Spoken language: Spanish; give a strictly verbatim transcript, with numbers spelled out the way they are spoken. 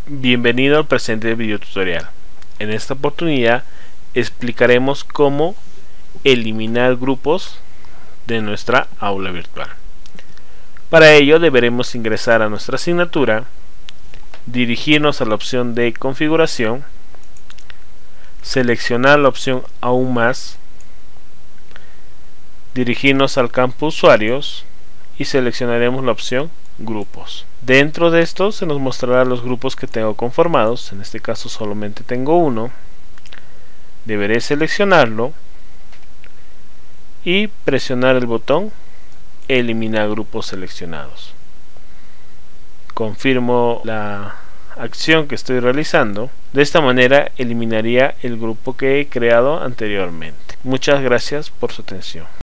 Bienvenido al presente video tutorial. En esta oportunidad explicaremos cómo eliminar grupos de nuestra aula virtual. Para ello deberemos ingresar a nuestra asignatura, dirigirnos a la opción de configuración, seleccionar la opción aún más, dirigirnos al campo usuarios y seleccionaremos la opción grupos. Dentro de esto se nos mostrará los grupos que tengo conformados. En este caso solamente tengo uno. Deberé seleccionarlo y presionar el botón eliminar grupos seleccionados. Confirmo la acción que estoy realizando. De esta manera eliminaría el grupo que he creado anteriormente. Muchas gracias por su atención.